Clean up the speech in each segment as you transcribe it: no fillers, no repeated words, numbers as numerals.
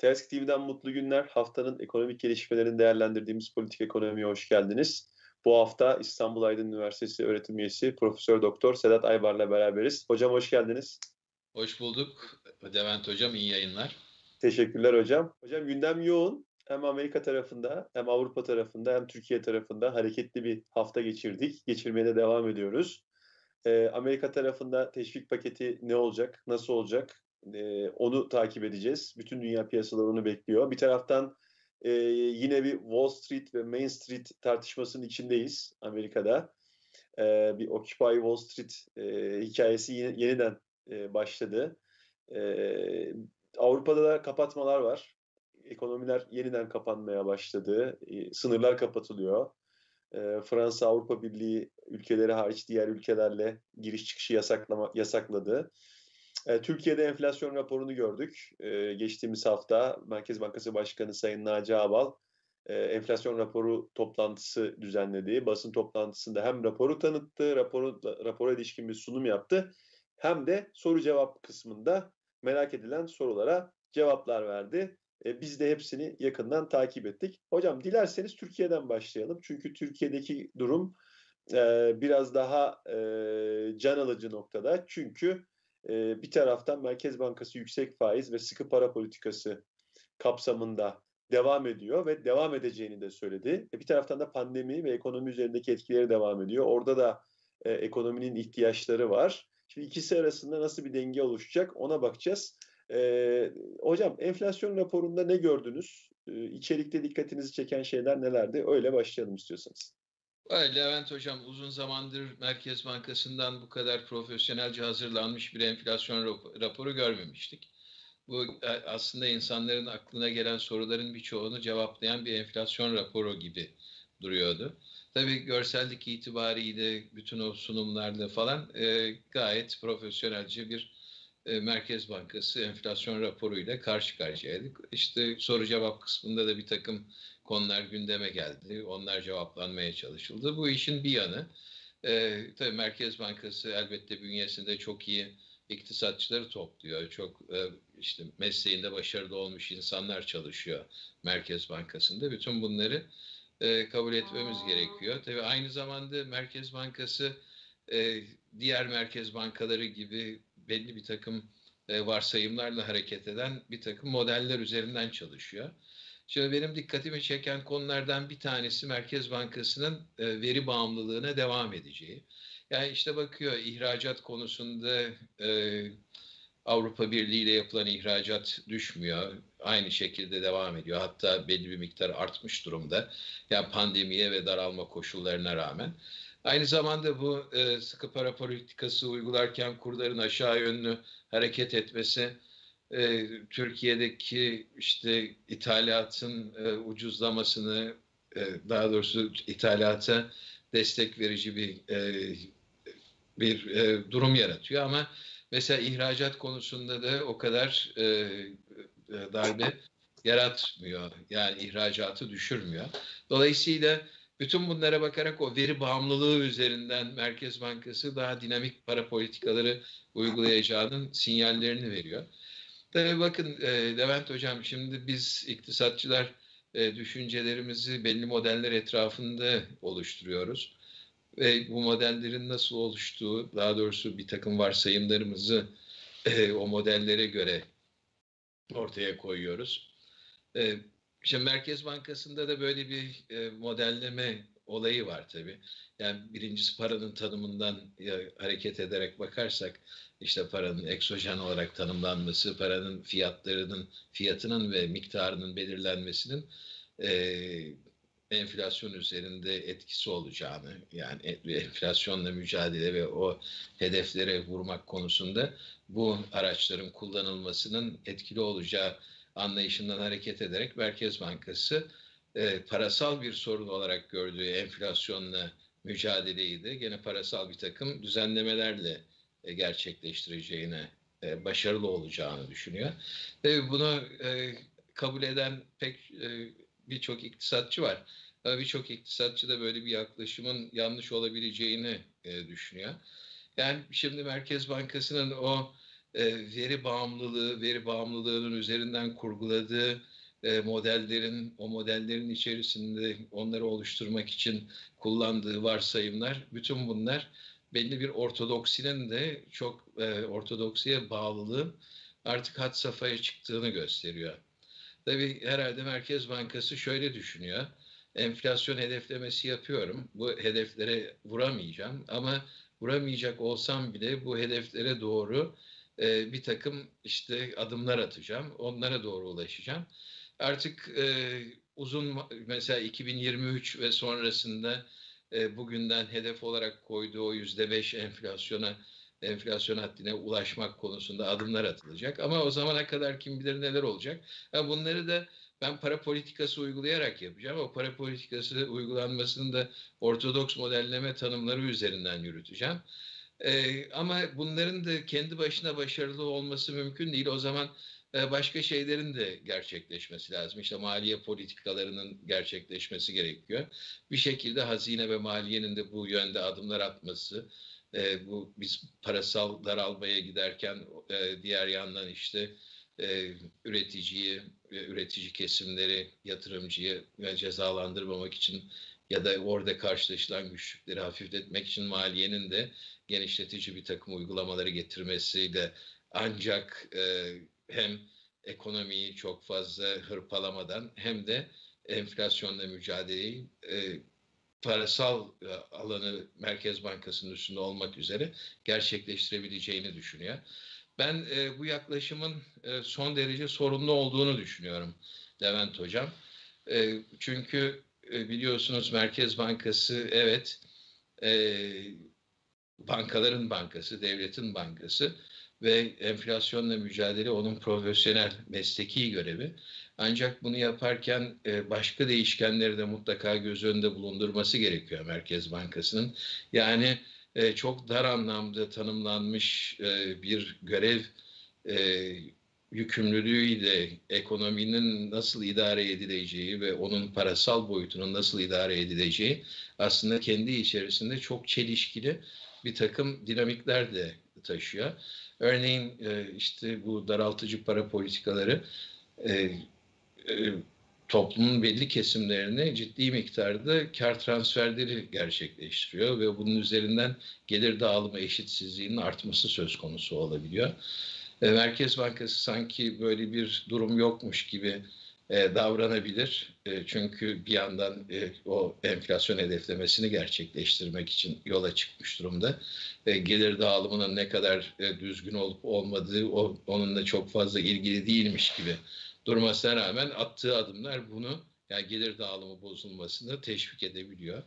Ters TV'den mutlu günler. Haftanın ekonomik gelişmelerini değerlendirdiğimiz Politik Ekonomi'ye hoş geldiniz. Bu hafta İstanbul Aydın Üniversitesi öğretim üyesi Profesör Doktor Sedat Aybar'la beraberiz. Hocam hoş geldiniz. Hoş bulduk. Levent Hocam iyi yayınlar. Teşekkürler hocam. Hocam gündem yoğun. Hem Amerika tarafında, hem Avrupa tarafında, hem Türkiye tarafında hareketli bir hafta geçirdik. Geçirmeye de devam ediyoruz. Amerika tarafında teşvik paketi ne olacak, nasıl olacak? Onu takip edeceğiz. Bütün dünya piyasaları onu bekliyor. Bir taraftan yine bir Wall Street ve Main Street tartışmasının içindeyiz Amerika'da. Bir Occupy Wall Street hikayesi yeniden başladı. Avrupa'da da kapatmalar var. Ekonomiler yeniden kapanmaya başladı. Sınırlar kapatılıyor. Fransa Avrupa Birliği ülkeleri hariç diğer ülkelerle giriş çıkışı yasakladı. Türkiye'de enflasyon raporunu gördük. Geçtiğimiz hafta Merkez Bankası Başkanı Sayın Naci Ağbal enflasyon raporu toplantısı düzenledi. Basın toplantısında hem raporu tanıttı, rapora ilişkin bir sunum yaptı. Hem de soru cevap kısmında merak edilen sorulara cevaplar verdi. Biz de hepsini yakından takip ettik. Hocam dilerseniz Türkiye'den başlayalım. Çünkü Türkiye'deki durum biraz daha can alıcı noktada. Çünkü bir taraftan Merkez Bankası yüksek faiz ve sıkı para politikası kapsamında devam ediyor ve devam edeceğini de söyledi. Bir taraftan da pandemi ve ekonomi üzerindeki etkileri devam ediyor. Orada da ekonominin ihtiyaçları var. Şimdi ikisi arasında nasıl bir denge oluşacak ona bakacağız. Hocam enflasyon raporunda ne gördünüz? İçerikte dikkatinizi çeken şeyler nelerdi? Öyle başlayalım istiyorsanız. Levent Hocam uzun zamandır Merkez Bankası'ndan bu kadar profesyonelce hazırlanmış bir enflasyon raporu görmemiştik. Bu aslında insanların aklına gelen soruların birçoğunu cevaplayan bir enflasyon raporu gibi duruyordu. Tabii görsellik itibariyle bütün o sunumlarla falan gayet profesyonelce bir Merkez Bankası enflasyon raporuyla karşı karşıyaydık. İşte soru cevap kısmında da bir takım konular gündeme geldi. Onlar cevaplanmaya çalışıldı. Bu işin bir yanı. Tabii Merkez Bankası elbette bünyesinde çok iyi iktisatçıları topluyor. Çok işte mesleğinde başarılı olmuş insanlar çalışıyor Merkez Bankası'nda. Bütün bunları kabul etmemiz gerekiyor. Tabii aynı zamanda Merkez Bankası diğer merkez bankaları gibi belli bir takım varsayımlarla hareket eden bir takım modeller üzerinden çalışıyor. Şimdi benim dikkatimi çeken konulardan bir tanesi Merkez Bankası'nın veri bağımlılığına devam edeceği. Yani işte bakıyor ihracat konusunda Avrupa Birliği ile yapılan ihracat düşmüyor. Aynı şekilde devam ediyor. Hatta belli bir miktar artmış durumda. Yani pandemiye ve daralma koşullarına rağmen. Aynı zamanda bu sıkı para politikası uygularken kurların aşağı yönlü hareket etmesi, Türkiye'deki işte ithalatın ucuzlamasını, daha doğrusu ithalata destek verici bir durum yaratıyor. Ama mesela ihracat konusunda da o kadar darbe yaratmıyor. Yani ihracatı düşürmüyor. Dolayısıyla bütün bunlara bakarak o veri bağımlılığı üzerinden Merkez Bankası daha dinamik para politikaları uygulayacağının sinyallerini veriyor. Tabii bakın Levent Hocam şimdi biz iktisatçılar düşüncelerimizi belli modeller etrafında oluşturuyoruz. Ve bu modellerin nasıl oluştuğu, daha doğrusu bir takım varsayımlarımızı o modellere göre ortaya koyuyoruz. İşte Merkez Bankası'nda da böyle bir modelleme olayı var tabii. Yani birincisi paranın tanımından hareket ederek bakarsak işte paranın egzojen olarak tanımlanması, paranın fiyatının ve miktarının belirlenmesinin enflasyon üzerinde etkisi olacağını, yani enflasyonla mücadele ve o hedeflere vurmak konusunda bu araçların kullanılmasının etkili olacağı anlayışından hareket ederek Merkez Bankası parasal bir sorun olarak gördüğü enflasyonla mücadeleyi de gene parasal bir takım düzenlemelerle gerçekleştireceğine, başarılı olacağını düşünüyor. Tabii bunu kabul eden birçok iktisatçı var. Birçok iktisatçı da böyle bir yaklaşımın yanlış olabileceğini düşünüyor. Yani şimdi Merkez Bankası'nın o veri bağımlılığının üzerinden kurguladığı o modellerin içerisinde onları oluşturmak için kullandığı varsayımlar, bütün bunlar belli bir ortodoksinin de çok ortodoksiye bağlılığın artık had safhaya çıktığını gösteriyor. Tabii herhalde Merkez Bankası şöyle düşünüyor. Enflasyon hedeflemesi yapıyorum. Bu hedeflere vuramayacağım ama vuramayacak olsam bile bu hedeflere doğru bir takım işte adımlar atacağım. Onlara doğru ulaşacağım. Artık mesela 2023 ve sonrasında bugünden hedef olarak koyduğu o %5 enflasyon haddine ulaşmak konusunda adımlar atılacak. Ama o zamana kadar kim bilir neler olacak. Bunları da ben para politikası uygulayarak yapacağım. O para politikası uygulanmasını da ortodoks modelleme tanımları üzerinden yürüteceğim. Ama bunların da kendi başına başarılı olması mümkün değil. O zaman başka şeylerin de gerçekleşmesi lazım. İşte maliye politikalarının gerçekleşmesi gerekiyor. Bir şekilde hazine ve maliyenin de bu yönde adımlar atması. Biz parasal daralmaya giderken diğer yandan işte üretici kesimleri, yatırımcıyı cezalandırmamak için ya da orada karşılaşılan güçlükleri hafifletmek için maliyenin de genişletici bir takım uygulamaları getirmesiyle ancak hem ekonomiyi çok fazla hırpalamadan hem de enflasyonla mücadeleyi parasal alanı Merkez Bankası'nın üstünde olmak üzere gerçekleştirebileceğini düşünüyor. Ben bu yaklaşımın son derece sorunlu olduğunu düşünüyorum Levent Hocam. Çünkü biliyorsunuz Merkez Bankası evet bankaların bankası, devletin bankası ve enflasyonla mücadele onun profesyonel mesleki görevi. Ancak bunu yaparken başka değişkenleri de mutlaka göz önünde bulundurması gerekiyor Merkez Bankası'nın. Yani çok dar anlamda tanımlanmış bir görev yükümlülüğüyle ekonominin nasıl idare edileceği ve onun parasal boyutunun nasıl idare edileceği aslında kendi içerisinde çok çelişkili bir takım dinamikler de taşıyor. Örneğin işte bu daraltıcı para politikaları toplumun belli kesimlerine ciddi miktarda kar transferleri gerçekleştiriyor ve bunun üzerinden gelir dağılımı eşitsizliğinin artması söz konusu olabiliyor. Merkez Bankası sanki böyle bir durum yokmuş gibi davranabilir. Çünkü bir yandan o enflasyon hedeflemesini gerçekleştirmek için yola çıkmış durumda. Gelir dağılımının ne kadar düzgün olup olmadığı onunla çok fazla ilgili değilmiş gibi durmasına rağmen attığı adımlar bunu, yani gelir dağılımı bozulmasını teşvik edebiliyor.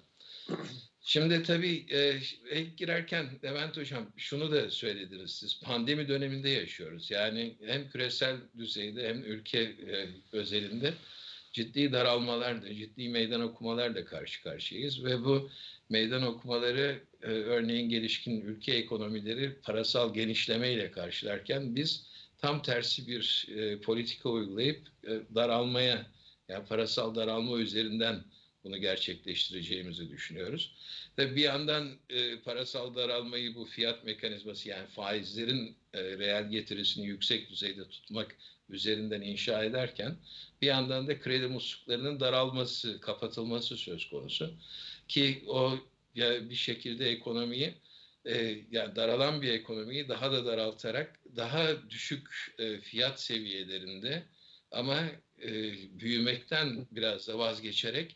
Şimdi tabii ilk girerken Levent Hocam şunu da söylediniz siz. Pandemi döneminde yaşıyoruz. Yani hem küresel düzeyde hem ülke özelinde ciddi daralmalarla, ciddi meydan okumalarla karşı karşıyayız. Ve bu meydan okumaları örneğin gelişkin ülke ekonomileri parasal genişlemeyle karşılarken biz tam tersi bir politika uygulayıp daralmaya, yani parasal daralma üzerinden bunu gerçekleştireceğimizi düşünüyoruz. Ve bir yandan parasal daralmayı bu fiyat mekanizması, yani faizlerin reel getirisini yüksek düzeyde tutmak üzerinden inşa ederken bir yandan da kredi musluklarının daralması, kapatılması söz konusu. Ki o bir şekilde ekonomiyi, yani daralan bir ekonomiyi daha da daraltarak daha düşük fiyat seviyelerinde ama büyümekten biraz da vazgeçerek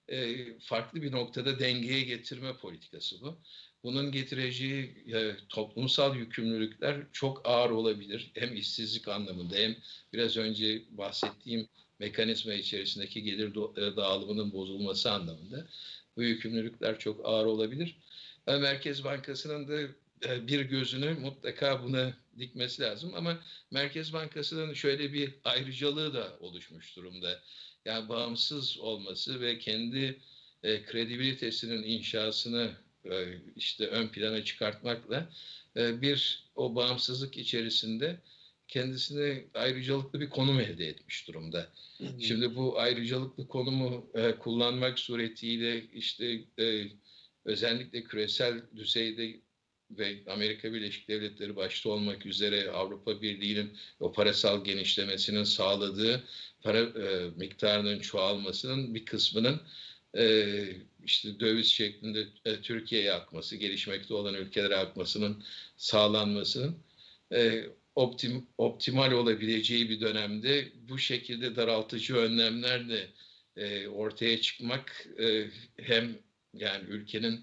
farklı bir noktada dengeye getirme politikası bu. Bunun getireceği toplumsal yükümlülükler çok ağır olabilir. Hem işsizlik anlamında hem biraz önce bahsettiğim mekanizma içerisindeki gelir dağılımının bozulması anlamında bu yükümlülükler çok ağır olabilir. Merkez Bankası'nın da bir gözünü mutlaka buna dikmesi lazım. Ama Merkez Bankası'nın şöyle bir ayrıcalığı da oluşmuş durumda. Yani bağımsız olması ve kendi kredibilitesinin inşasını işte ön plana çıkartmakla o bağımsızlık içerisinde kendisine ayrıcalıklı bir konum elde etmiş durumda. Şimdi bu ayrıcalıklı konumu kullanmak suretiyle işte özellikle küresel düzeyde ve Amerika Birleşik Devletleri başta olmak üzere Avrupa Birliği'nin o parasal genişlemesinin sağladığı para miktarının çoğalmasının bir kısmının işte döviz şeklinde Türkiye'ye akması, gelişmekte olan ülkelere akmasının sağlanmasının optimal olabileceği bir dönemde bu şekilde daraltıcı önlemlerle ortaya çıkmak hem yani ülkenin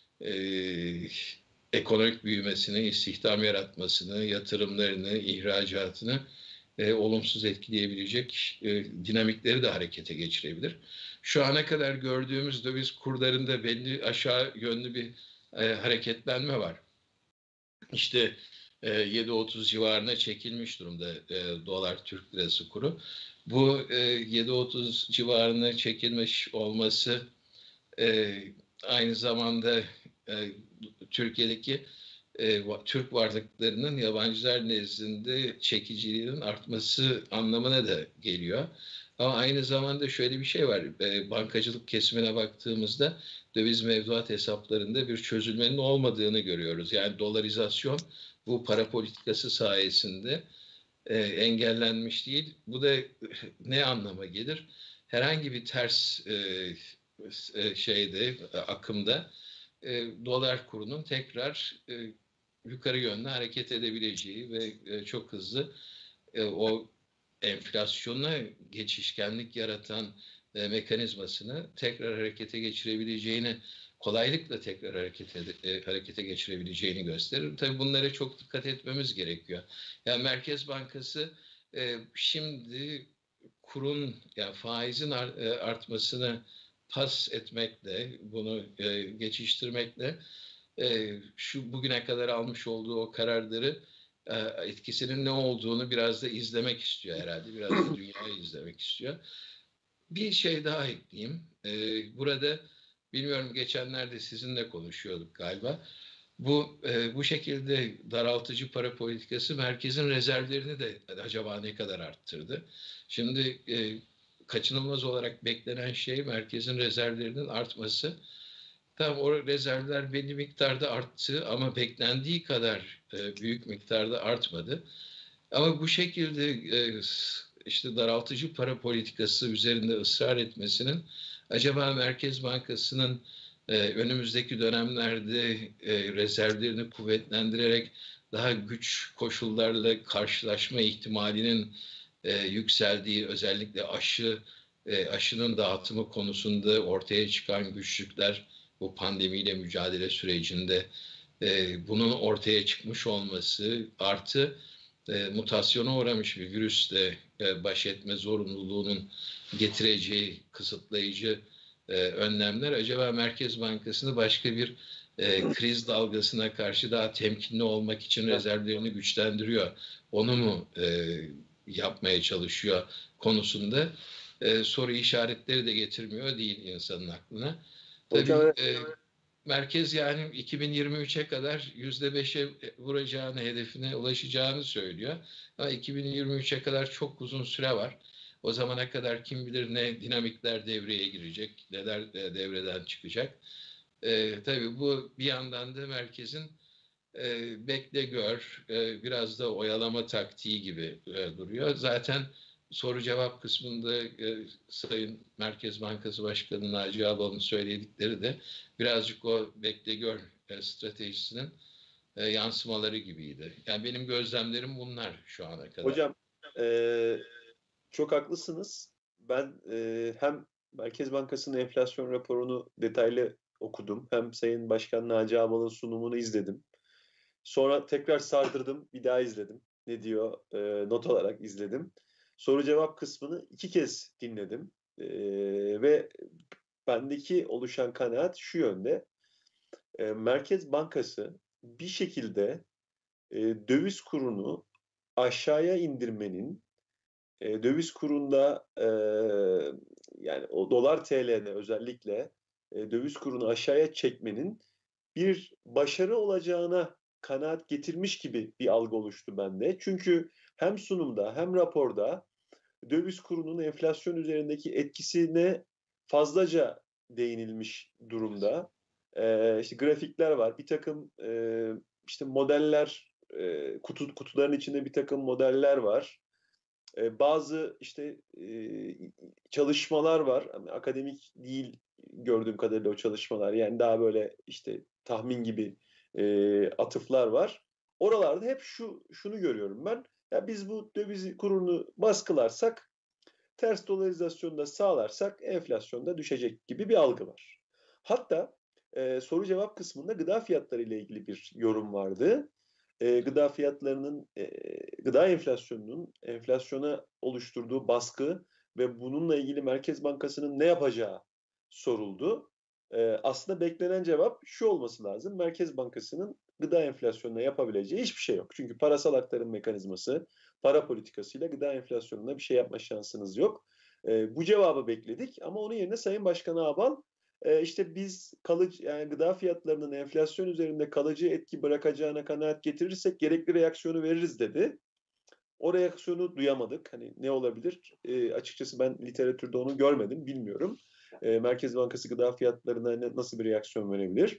ekonomik büyümesini, istihdam yaratmasını, yatırımlarını, ihracatını olumsuz etkileyebilecek dinamikleri de harekete geçirebilir. Şu ana kadar gördüğümüz döviz kurlarında belli aşağı yönlü bir hareketlenme var. İşte 7.30 civarına çekilmiş durumda dolar Türk lirası kuru. Bu 7.30 civarına çekilmiş olması aynı zamanda Türkiye'deki Türk varlıklarının yabancılar nezdinde çekiciliğinin artması anlamına da geliyor. Ama aynı zamanda şöyle bir şey var. Bankacılık kesimine baktığımızda döviz mevduat hesaplarında bir çözülmenin olmadığını görüyoruz. Yani dolarizasyon bu para politikası sayesinde engellenmiş değil. Bu da ne anlama gelir? Herhangi bir ters akımda dolar kurunun tekrar yukarı yönlü hareket edebileceği ve çok hızlı o enflasyona geçişkenlik yaratan mekanizmasını tekrar harekete geçirebileceğini, kolaylıkla tekrar harekete geçirebileceğini gösterir. Tabii bunlara çok dikkat etmemiz gerekiyor. Yani Merkez Bankası şimdi kurun, yani faizin artmasını pas etmekle, bunu geçiştirmekle şu bugüne kadar almış olduğu o kararları etkisinin ne olduğunu biraz da izlemek istiyor herhalde. Biraz da dünyayı izlemek istiyor. Bir şey daha ekleyeyim. Burada bilmiyorum, geçenlerde sizinle konuşuyorduk galiba. Bu şekilde daraltıcı para politikası merkezin rezervlerini de acaba ne kadar arttırdı? Şimdi kaçınılmaz olarak beklenen şey merkezin rezervlerinin artması. Tamam, o rezervler belli miktarda arttı ama beklendiği kadar büyük miktarda artmadı. Ama bu şekilde işte daraltıcı para politikası üzerinde ısrar etmesinin acaba Merkez Bankası'nın önümüzdeki dönemlerde rezervlerini kuvvetlendirerek daha güç koşullarla karşılaşma ihtimalinin yükseldiği, özellikle aşının dağıtımı konusunda ortaya çıkan güçlükler bu pandemiyle mücadele sürecinde bunun ortaya çıkmış olması artı mutasyona uğramış bir virüsle baş etme zorunluluğunun getireceği kısıtlayıcı önlemler acaba Merkez Bankası'nı başka bir kriz dalgasına karşı daha temkinli olmak için rezervlerini güçlendiriyor. Onu mu yapmaya çalışıyor konusunda soru işaretleri de getirmiyor değil insanın aklına. Tabii merkez yani 2023'e kadar %5'e vuracağını, hedefine ulaşacağını söylüyor. Ama 2023'e kadar çok uzun süre var. O zamana kadar kim bilir ne dinamikler devreye girecek, neler devreden çıkacak. Tabii bu bir yandan da merkezin bekle gör, biraz da oyalama taktiği gibi duruyor. Zaten soru cevap kısmında Sayın Merkez Bankası Başkanı Naci Ağbal'ın söyledikleri de birazcık o bekle gör stratejisinin yansımaları gibiydi. Yani benim gözlemlerim bunlar şu ana kadar. Hocam çok haklısınız. Ben hem Merkez Bankası'nın enflasyon raporunu detaylı okudum. Hem Sayın Başkan Naci Ağbal'ın sunumunu izledim. Sonra tekrar sardırdım, bir daha izledim. Ne diyor not olarak izledim. Soru cevap kısmını 2 kez dinledim. Ve bendeki oluşan kanaat şu yönde. Merkez Bankası bir şekilde döviz kurunu aşağıya indirmenin, döviz kurunda yani o dolar TL'de özellikle döviz kurunu aşağıya çekmenin bir başarı olacağına kanaat getirmiş gibi bir algı oluştu bende. Çünkü hem sunumda hem raporda döviz kurunun enflasyon üzerindeki etkisine fazlaca değinilmiş durumda. İşte grafikler var. Bir takım işte modeller, kutuların içinde bir takım modeller var. Bazı işte çalışmalar var. Yani akademik değil gördüğüm kadarıyla o çalışmalar. Yani daha böyle işte tahmin gibi atıflar var. Oralarda hep şunu görüyorum ben. Ya biz bu döviz kurunu baskılarsak, ters dolarizasyonu da sağlarsak enflasyon da düşecek gibi bir algı var. Hatta soru cevap kısmında gıda fiyatları ile ilgili bir yorum vardı. Gıda fiyatlarının, gıda enflasyonunun enflasyona oluşturduğu baskı ve bununla ilgili Merkez Bankası'nın ne yapacağı soruldu. Aslında beklenen cevap şu olması lazım. Merkez Bankası'nın gıda enflasyonuna yapabileceği hiçbir şey yok. Çünkü parasal aktarım mekanizması, para politikasıyla gıda enflasyonuna bir şey yapma şansınız yok. Bu cevabı bekledik ama onun yerine Sayın Başkan Ağbal işte biz yani gıda fiyatlarının enflasyon üzerinde kalıcı etki bırakacağına kanaat getirirsek gerekli reaksiyonu veririz dedi. O reaksiyonu duyamadık. Hani ne olabilir? Açıkçası ben literatürde onu görmedim, bilmiyorum. Merkez Bankası gıda fiyatlarına nasıl bir reaksiyon verebilir?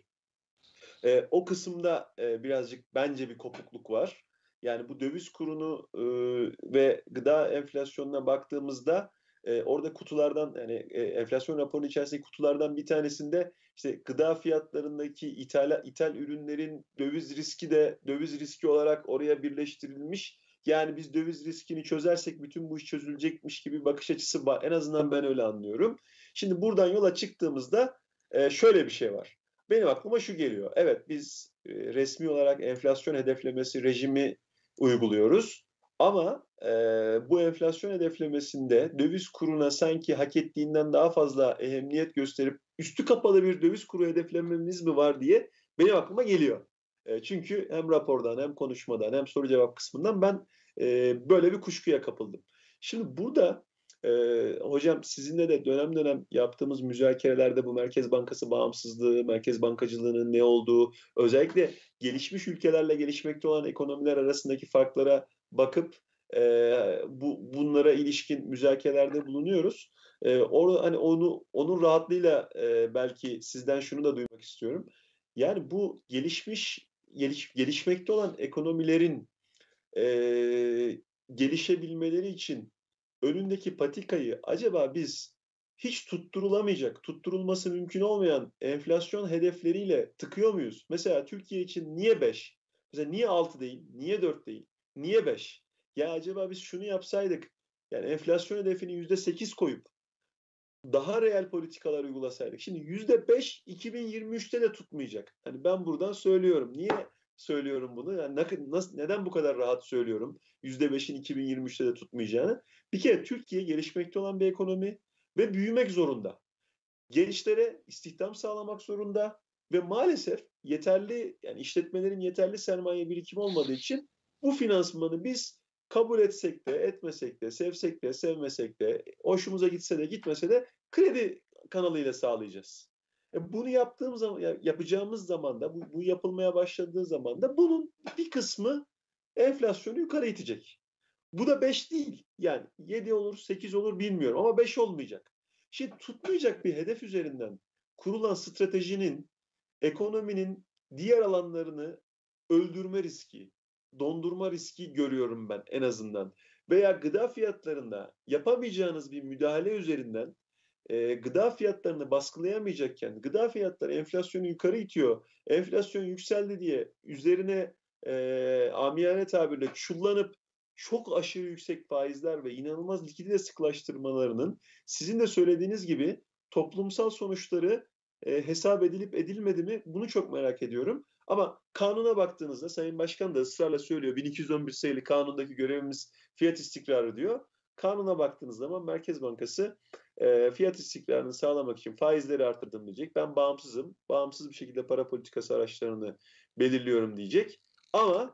O kısımda birazcık bence bir kopukluk var. Yani bu döviz kurunu ve gıda enflasyonuna baktığımızda orada kutulardan, yani enflasyon raporunun içerisindeki kutulardan bir tanesinde işte gıda fiyatlarındaki ithal ürünlerin döviz riski olarak oraya birleştirilmiş. Yani biz döviz riskini çözersek bütün bu iş çözülecekmiş gibi bir bakış açısı var. En azından ben öyle anlıyorum. Şimdi buradan yola çıktığımızda şöyle bir şey var. Benim aklıma şu geliyor. Evet, biz resmi olarak enflasyon hedeflemesi rejimi uyguluyoruz. Ama bu enflasyon hedeflemesinde döviz kuruna sanki hak ettiğinden daha fazla ehemmiyet gösterip üstü kapalı bir döviz kuru hedeflememiz mi var diye benim aklıma geliyor. Çünkü hem rapordan hem konuşmadan hem soru cevap kısmından ben böyle bir kuşkuya kapıldım. Şimdi burada hocam sizinle de dönem dönem yaptığımız müzakerelerde bu Merkez Bankası bağımsızlığı, merkez bankacılığının ne olduğu, özellikle gelişmiş ülkelerle gelişmekte olan ekonomiler arasındaki farklara bakıp bunlara ilişkin müzakerelerde bulunuyoruz. Hani onun rahatlığıyla belki sizden şunu da duymak istiyorum. Yani bu gelişmekte olan ekonomilerin gelişebilmeleri için önündeki patikayı acaba biz hiç tutturulması mümkün olmayan enflasyon hedefleriyle tıkıyor muyuz? Mesela Türkiye için niye 5? Mesela niye 6 değil? Niye 4 değil? Niye 5? Ya acaba biz şunu yapsaydık, yani enflasyon hedefini %8 koyup daha reel politikalar uygulasaydık. Şimdi %5 2023'te de tutmayacak. Hani ben buradan söylüyorum. Niye söylüyorum bunu? Yani neden bu kadar rahat söylüyorum %5'in 2023'te de tutmayacağını? Bir kere Türkiye gelişmekte olan bir ekonomi ve büyümek zorunda. Gençlere istihdam sağlamak zorunda ve maalesef yani işletmelerin yeterli sermaye birikimi olmadığı için bu finansmanı biz kabul etsek de, etmesek de, sevsek de, sevmesek de, hoşumuza gitse de, gitmese de kredi kanalıyla sağlayacağız. Bunu yapacağımız zaman da, bu yapılmaya başladığı zaman da bunun bir kısmı enflasyonu yukarı itecek. Bu da 5 değil. Yani 7 olur, 8 olur bilmiyorum ama 5 olmayacak. Şimdi tutmayacak bir hedef üzerinden kurulan stratejinin ekonominin diğer alanlarını öldürme riski, dondurma riski görüyorum ben en azından. Veya gıda fiyatlarında yapamayacağınız bir müdahale üzerinden gıda fiyatlarını baskılayamayacakken, gıda fiyatları enflasyonu yukarı itiyor, enflasyon yükseldi diye üzerine amiyane tabirle çullanıp çok aşırı yüksek faizler ve inanılmaz likidite sıkılaştırmalarının sizin de söylediğiniz gibi toplumsal sonuçları hesap edilip edilmedi mi, bunu çok merak ediyorum. Ama kanuna baktığınızda Sayın Başkan da ısrarla söylüyor, 1211 sayılı kanundaki görevimiz fiyat istikrarı diyor. Kanuna baktığınız zaman Merkez Bankası fiyat istikrarını sağlamak için faizleri arttırdım diyecek. Ben bağımsız bir şekilde para politikası araçlarını belirliyorum diyecek. Ama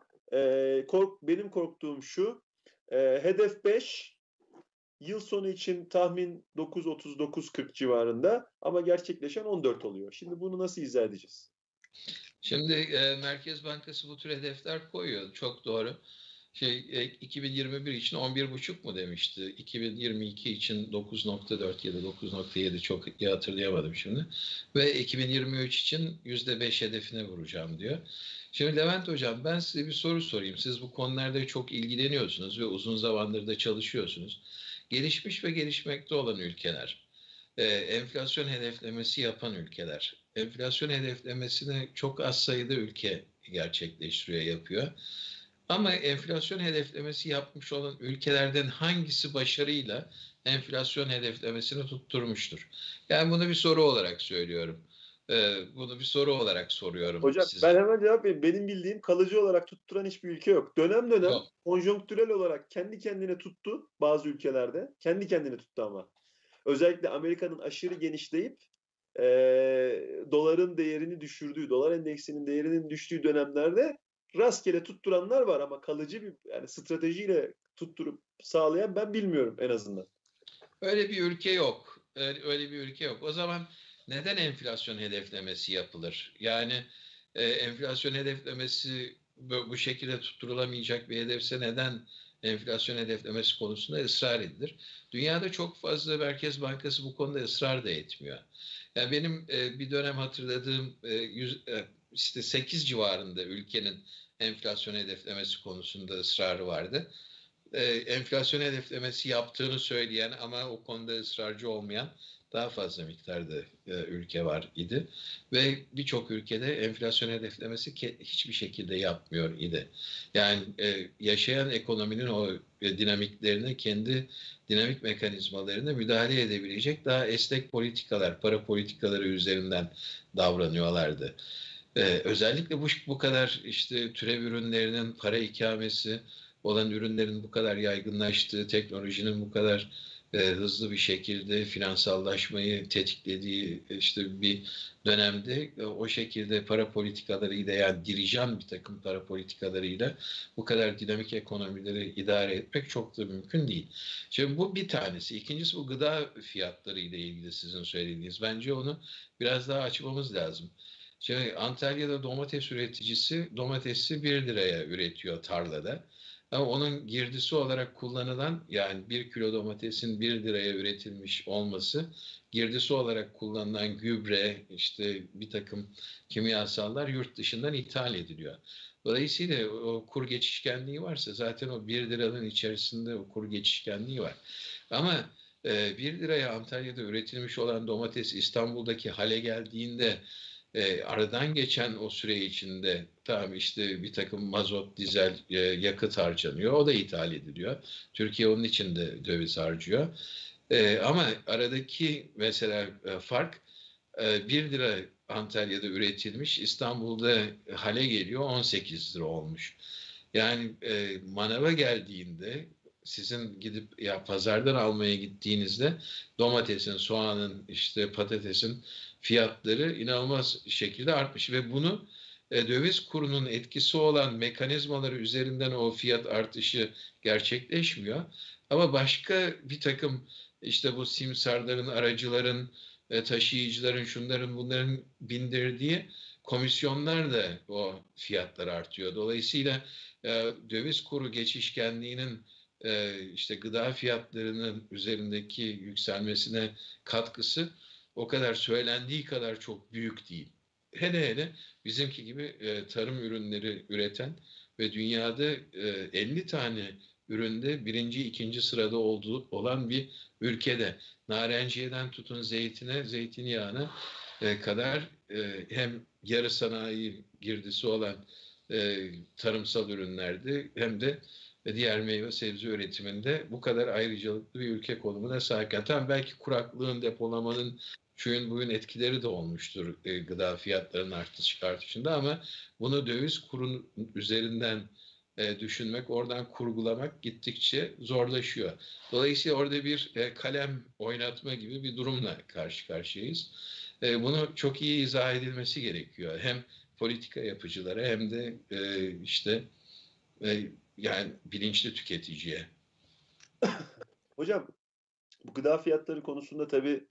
benim korktuğum şu, hedef 5, yıl sonu için tahmin 9.39-40 civarında ama gerçekleşen 14 oluyor. Şimdi bunu nasıl izah edeceğiz? Şimdi Merkez Bankası bu tür hedefler koyuyor. Çok doğru. 2021 için 11,5 mu demişti? 2022 için 9,4 ya da 9,7 çok iyi hatırlayamadım şimdi. Ve 2023 için %5 hedefine vuracağım diyor. Şimdi Levent Hocam ben size bir soru sorayım. Siz bu konularda çok ilgileniyorsunuz ve uzun zamandır da çalışıyorsunuz. Gelişmiş ve gelişmekte olan ülkeler, enflasyon hedeflemesi yapan ülkeler, enflasyon hedeflemesini çok az sayıda ülke gerçekleştiriyor, yapıyor. Ama enflasyon hedeflemesi yapmış olan ülkelerden hangisi başarıyla enflasyon hedeflemesini tutturmuştur? Yani bunu bir soru olarak söylüyorum. Bunu bir soru olarak soruyorum Hocam size. ben hemen cevap vereyim. Benim bildiğim kalıcı olarak tutturan hiçbir ülke yok. Dönem dönem Yok. konjonktürel olarak kendi kendine tuttu bazı ülkelerde. Kendi kendine tuttu ama. Özellikle Amerika'nın aşırı genişleyip doların değerini düşürdüğü, dolar endeksinin değerinin düştüğü dönemlerde rastgele tutturanlar var ama kalıcı bir yani stratejiyle tutturup sağlayan ben bilmiyorum en azından. Öyle bir ülke yok. Öyle bir ülke yok. O zaman neden enflasyon hedeflemesi yapılır? Yani enflasyon hedeflemesi bu şekilde tutturulamayacak bir hedefse neden enflasyon hedeflemesi konusunda ısrar edilir? Dünyada çok fazla Merkez Bankası bu konuda ısrar da etmiyor. Yani benim bir dönem hatırladığım işte 8 civarında ülkenin enflasyon hedeflemesi konusunda ısrarı vardı. Enflasyon hedeflemesi yaptığını söyleyen ama o konuda ısrarcı olmayan daha fazla miktarda ülke var idi. Ve birçok ülkede enflasyon hedeflemesi hiçbir şekilde yapmıyor idi. Yani yaşayan ekonominin o dinamiklerine, kendi dinamik mekanizmalarına müdahale edebilecek daha esnek politikalar, para politikaları üzerinden davranıyorlardı. Özellikle bu kadar işte türev ürünlerinin para ikamesi olan ürünlerin bu kadar yaygınlaştığı, teknolojinin bu kadar hızlı bir şekilde finansallaşmayı tetiklediği işte bir dönemde o şekilde para politikalarıyla yani dirijen bir takım para politikalarıyla bu kadar dinamik ekonomileri idare etmek çok da mümkün değil. Şimdi bu bir tanesi. İkincisi bu gıda fiyatları ile ilgili sizin söylediğiniz. Bence onu biraz daha açmamız lazım. Şimdi Antalya'da domates üreticisi domatesi 1 liraya üretiyor tarlada. Ama onun girdisi olarak kullanılan yani 1 kilo domatesin 1 liraya üretilmiş olması girdisi olarak kullanılan gübre işte bir takım kimyasallar yurt dışından ithal ediliyor. Dolayısıyla o kur geçişkenliği varsa zaten o 1 liranın içerisinde o kur geçişkenliği var. Ama 1 liraya Antalya'da üretilmiş olan domates İstanbul'daki hale geldiğinde aradan geçen o süre içinde tamam işte bir takım mazot, dizel yakıt harcanıyor. O da ithal ediliyor. Türkiye onun için de döviz harcıyor. Ama aradaki mesela fark 1 lira Antalya'da üretilmiş, İstanbul'da hale geliyor 18 lira olmuş. Yani manava geldiğinde sizin gidip ya pazardan almaya gittiğinizde domatesin, soğanın, işte patatesin fiyatları inanılmaz şekilde artmış ve bunu döviz kurunun etkisi olan mekanizmaları üzerinden o fiyat artışı gerçekleşmiyor. Ama başka bir takım işte bu simsarların, aracıların, taşıyıcıların, şunların bunların bindirdiği komisyonlar da o fiyatlar artıyor. Dolayısıyla döviz kuru geçişkenliğinin işte gıda fiyatlarının üzerindeki yükselmesine katkısı o kadar söylendiği kadar çok büyük değil. Hele hele bizimki gibi tarım ürünleri üreten ve dünyada 50 tane üründe birinci, ikinci sırada olan bir ülkede narenciyeden tutun zeytine, zeytinyağına kadar hem yarı sanayi girdisi olan tarımsal ürünlerde hem de diğer meyve sebze üretiminde bu kadar ayrıcalıklı bir ülke konumuna sahip. Tam belki kuraklığın, depolamanın, şuyun buyun etkileri de olmuştur gıda fiyatlarının artışında ama bunu döviz kurun üzerinden düşünmek, oradan kurgulamak gittikçe zorlaşıyor. Dolayısıyla orada bir kalem oynatma gibi bir durumla karşı karşıyayız. Bunu çok iyi izah edilmesi gerekiyor. Hem politika yapıcılara hem de işte yani bilinçli tüketiciye. Hocam bu gıda fiyatları konusunda tabii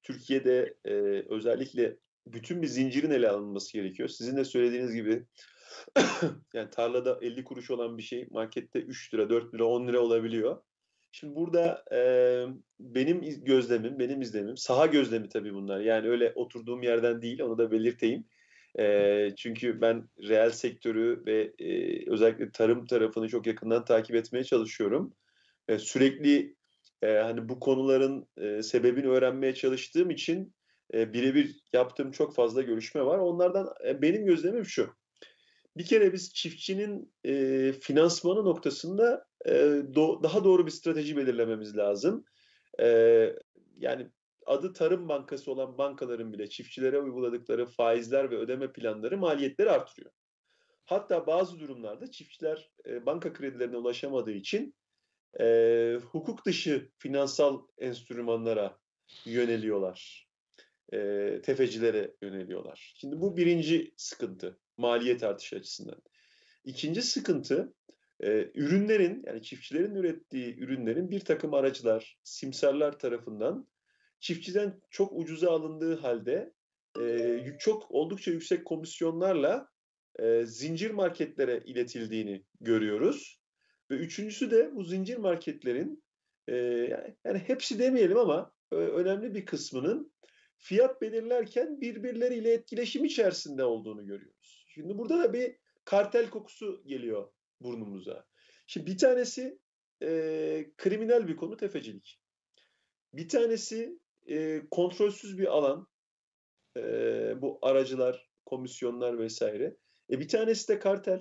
Türkiye'de özellikle bütün bir zincirin ele alınması gerekiyor. Sizin de söylediğiniz gibi Yani tarlada 50 kuruş olan bir şey markette 3 lira, 4 lira, 10 lira olabiliyor. Şimdi burada benim gözlemim, benim izlemim, saha gözlemi tabii bunlar. Yani öyle oturduğum yerden değil, onu da belirteyim. Çünkü ben reel sektörü ve özellikle tarım tarafını çok yakından takip etmeye çalışıyorum. Sürekli hani bu konuların sebebini öğrenmeye çalıştığım için birebir yaptığım çok fazla görüşme var. Onlardan benim gözlemim şu. Bir kere biz çiftçinin finansmanı noktasında daha doğru bir strateji belirlememiz lazım. E, Yani adı Tarım Bankası olan bankaların bile çiftçilere uyguladıkları faizler ve ödeme planları maliyetleri artırıyor. Hatta bazı durumlarda çiftçiler banka kredilerine ulaşamadığı için hukuk dışı finansal enstrümanlara yöneliyorlar. Tefecilere yöneliyorlar. Şimdi bu birinci sıkıntı maliyet artışı açısından. İkinci sıkıntı ürünlerin yani çiftçilerin ürettiği ürünlerin bir takım aracılar, simsarlar tarafından çiftçiden çok ucuza alındığı halde çok oldukça yüksek komisyonlarla zincir marketlere iletildiğini görüyoruz. Ve üçüncüsü de bu zincir marketlerin yani hepsi demeyelim ama önemli bir kısmının fiyat belirlerken birbirleriyle etkileşim içerisinde olduğunu görüyoruz. Şimdi burada da bir kartel kokusu geliyor burnumuza. Şimdi bir tanesi kriminal bir konu tefecilik. Bir tanesi kontrolsüz bir alan, bu aracılar, komisyonlar vesaire. Bir tanesi de kartel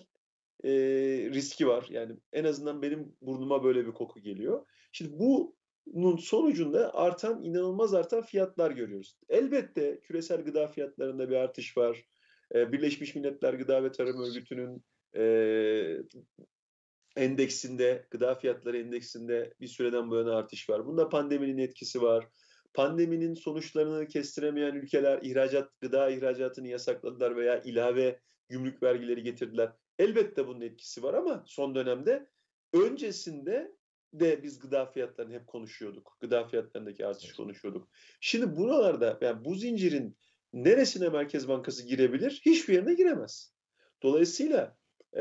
riski var. Yani en azından benim burnuma böyle bir koku geliyor. Şimdi bunun sonucunda inanılmaz artan fiyatlar görüyoruz. Elbette küresel gıda fiyatlarında bir artış var. Birleşmiş Milletler Gıda ve Tarım Örgütü'nün gıda fiyatları endeksinde bir süreden bu yana artış var. Bunda pandeminin etkisi var. Pandeminin sonuçlarını kestiremeyen ülkeler gıda ihracatını yasakladılar veya ilave gümrük vergileri getirdiler. Elbette bunun etkisi var ama son dönemde öncesinde de biz gıda fiyatlarını hep konuşuyorduk. Gıda fiyatlarındaki artışı konuşuyorduk. Şimdi buralarda yani bu zincirin neresine Merkez Bankası girebilir? Hiçbir yerine giremez. Dolayısıyla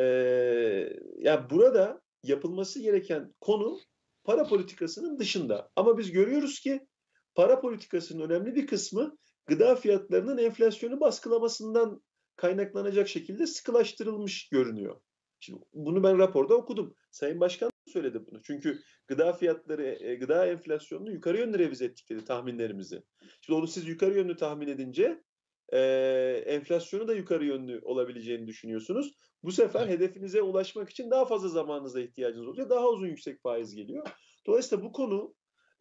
yani burada yapılması gereken konu para politikasının dışında. Ama biz görüyoruz ki para politikasının önemli bir kısmı gıda fiyatlarının enflasyonu baskılamasından kaynaklanacak şekilde sıkılaştırılmış görünüyor. Şimdi bunu ben raporda okudum. Sayın Başkan da söyledi bunu. Çünkü gıda fiyatları, gıda enflasyonunu yukarı yönlü revize ettik dedi tahminlerimizi. Şimdi onu siz yukarı yönlü tahmin edince enflasyonu da yukarı yönlü olabileceğini düşünüyorsunuz. Bu sefer hedefinize ulaşmak için daha fazla zamanınıza ihtiyacınız oluyor. Daha uzun yüksek faiz geliyor. Dolayısıyla bu konu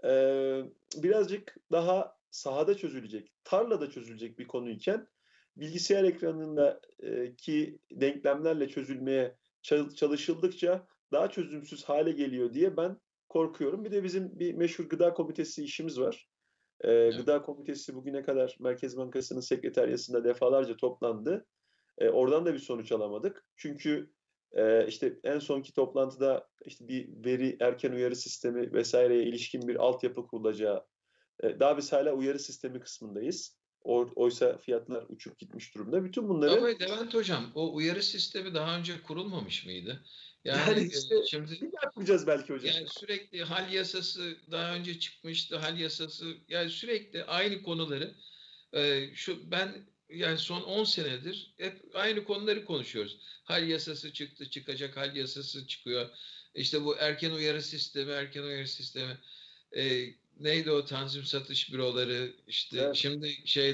birazcık daha sahada çözülecek, tarlada çözülecek bir konuyken bilgisayar ekranındaki denklemlerle çözülmeye çalışıldıkça daha çözümsüz hale geliyor diye ben korkuyorum. Bir de bizim bir meşhur gıda komitesi işimiz var. Gıda Komitesi bugüne kadar Merkez Bankası'nın sekreteryasında defalarca toplandı. Oradan da bir sonuç alamadık. Çünkü işte en sonki toplantıda işte bir veri erken uyarı sistemi vesaireye ilişkin bir altyapı kurulacağı. Daha biz hala uyarı sistemi kısmındayız. Oysa fiyatlar uçup gitmiş durumda. Bütün bunları Ama Levent Hocam, o uyarı sistemi daha önce kurulmamış mıydı? yani Yani işte şimdi bir daha kuracağız belki hocam. yani sürekli hal yasası daha önce çıkmıştı. Hal yasası yani sürekli aynı konuları ben yani son 10 senedir hep aynı konuları konuşuyoruz. Hal yasası çıktı, çıkacak hal yasası çıkıyor. İşte bu erken uyarı sistemi. Neydi o tanzim satış büroları işte Evet. şimdi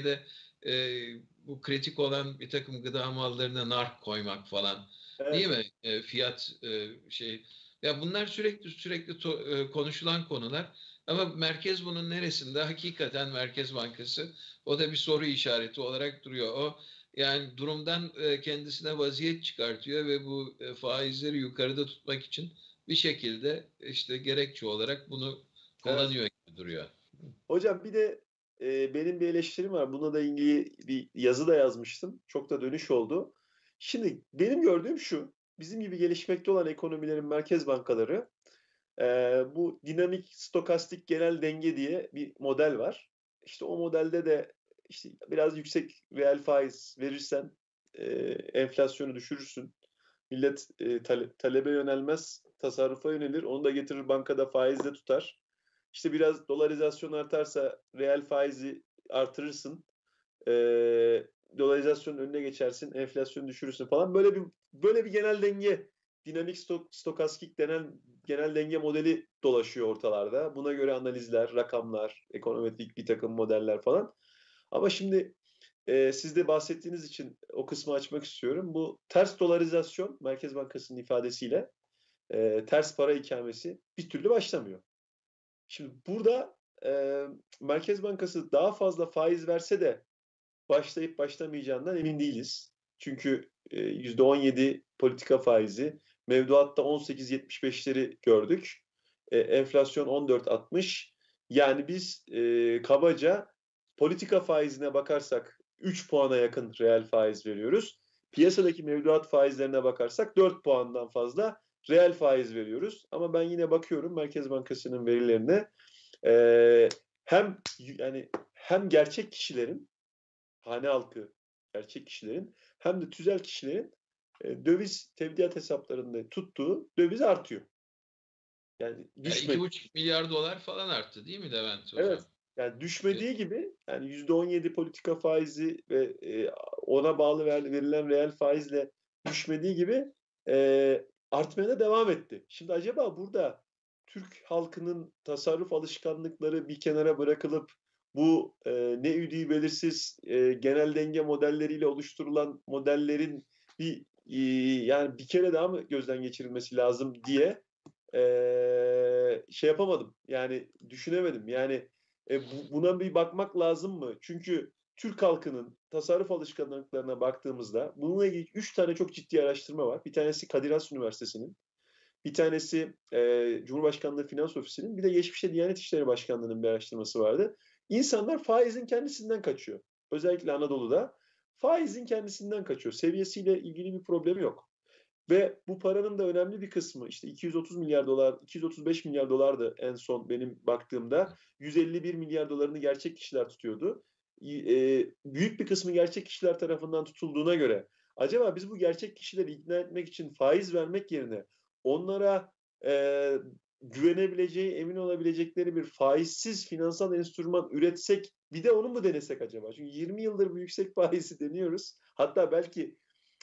bu kritik olan bir takım gıda mallarına nark koymak falan değil Evet. mi? Fiyat ya bunlar sürekli konuşulan konular ama merkez bunun neresinde? Hakikaten Merkez Bankası o da bir soru işareti olarak duruyor. O yani durumdan kendisine vaziyet çıkartıyor ve bu faizleri yukarıda tutmak için bir şekilde işte gerekçe olarak bunu Evet. kullanıyor gibi duruyor. Hocam bir de benim bir eleştirim var. Buna da ilgili bir yazı da yazmıştım. Çok da dönüş oldu. Şimdi benim gördüğüm şu. Bizim gibi gelişmekte olan ekonomilerin merkez bankaları e, bu dinamik stokastik genel denge diye bir model var. İşte o modelde de işte biraz yüksek reel faiz verirsen enflasyonu düşürürsün. Millet talebe yönelmez, tasarrufa yönelir. Onu da getirir bankada faizle tutar. İşte biraz dolarizasyon artarsa reel faizi artırırsın. E, Dolarizasyonun önüne geçersin, enflasyonu düşürürsün falan. Böyle bir genel denge, dinamik stokastik denen genel denge modeli dolaşıyor ortalarda. Buna göre analizler, rakamlar, ekonometrik bir takım modeller falan. Ama şimdi siz de bahsettiğiniz için o kısmı açmak istiyorum. Bu ters dolarizasyon, Merkez Bankası'nın ifadesiyle ters para ikamesi bir türlü başlamıyor. Şimdi burada Merkez Bankası daha fazla faiz verse de başlayıp başlamayacağından emin değiliz. Çünkü %17 politika faizi, mevduatta 18.75'leri gördük. Enflasyon 14.60. Yani biz kabaca politika faizine bakarsak 3 puana yakın reel faiz veriyoruz. Piyasadaki mevduat faizlerine bakarsak 4 puandan fazla reel faiz veriyoruz. Ama ben yine bakıyorum Merkez Bankası'nın verilerine. Hem gerçek kişilerin, hane halkı, gerçek kişilerin hem de tüzel kişilerin döviz tevdiat hesaplarında tuttuğu döviz artıyor. Yani Yani düşmedi. 2,5 milyar dolar falan arttı değil mi Levent Evet. Hocam? Yani düşmediği gibi yani %17 politika faizi ve ona bağlı verilen reel faizle düşmediği gibi artmaya da devam etti. Şimdi acaba burada Türk halkının tasarruf alışkanlıkları bir kenara bırakılıp bu ne üdüğü belirsiz genel denge modelleriyle oluşturulan modellerin bir yani bir kere daha mı gözden geçirilmesi lazım diye şey yapamadım. Yani düşünemedim. Yani buna bir bakmak lazım mı? Çünkü Türk halkının tasarruf alışkanlıklarına baktığımızda bununla ilgili 3 tane çok ciddi araştırma var. Bir tanesi Kadir Has Üniversitesi'nin, bir tanesi Cumhurbaşkanlığı Finans Ofisi'nin, bir de geçmişte Diyanet İşleri Başkanlığı'nın bir araştırması vardı. İnsanlar faizin kendisinden kaçıyor. Özellikle Anadolu'da faizin kendisinden kaçıyor. Seviyesiyle ilgili bir problemi yok. Ve bu paranın da önemli bir kısmı işte 230 milyar dolar, 235 milyar dolardı en son benim baktığımda. 151 milyar dolarını gerçek kişiler tutuyordu. Büyük bir kısmı gerçek kişiler tarafından tutulduğuna göre acaba biz bu gerçek kişileri ikna etmek için faiz vermek yerine onlara güvenebileceği, emin olabilecekleri bir faizsiz finansal enstrüman üretsek bir de onu mu denesek acaba? Çünkü 20 yıldır bu yüksek faizi deniyoruz. Hatta belki